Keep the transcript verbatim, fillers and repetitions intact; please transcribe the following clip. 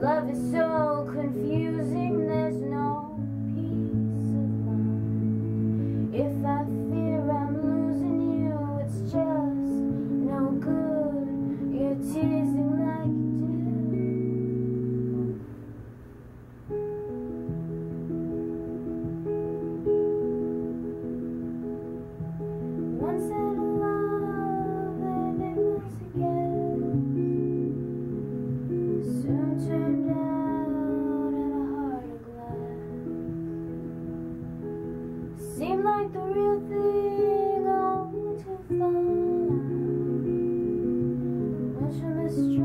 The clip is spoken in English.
Love is so confusing, there's no peace of mind. If I fear I'm losing you, it's just no good. You're teasing like you do. Once in a love and it was again, soon turned out at a heart of glass. Seemed like the real thing, only to find much of a mystery.